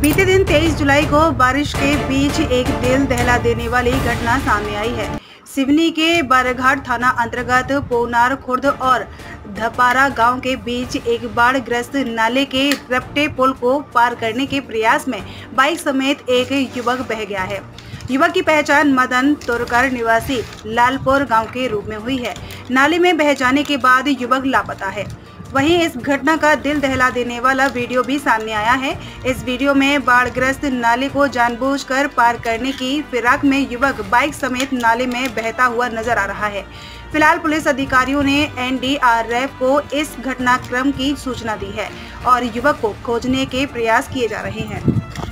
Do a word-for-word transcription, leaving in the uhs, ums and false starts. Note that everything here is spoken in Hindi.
बीते दिन तेईस जुलाई को बारिश के बीच एक दिल दहला देने वाली घटना सामने आई है। सिवनी के बरघाट थाना अंतर्गत पोनार खुर्द और धपारा गांव के बीच एक बाढ़ ग्रस्त नाले के रपटे पुल को पार करने के प्रयास में बाइक समेत एक युवक बह गया है। युवक की पहचान मदन तुरकर निवासी लालपुर गांव के रूप में हुई है। नाले में बह जाने के बाद युवक लापता है। वहीं इस घटना का दिल दहला देने वाला वीडियो भी सामने आया है। इस वीडियो में बाढ़ग्रस्त नाले को जानबूझकर पार करने की फिराक में युवक बाइक समेत नाले में बहता हुआ नजर आ रहा है। फिलहाल पुलिस अधिकारियों ने एन डी आर एफ को इस घटनाक्रम की सूचना दी है और युवक को खोजने के प्रयास किए जा रहे हैं।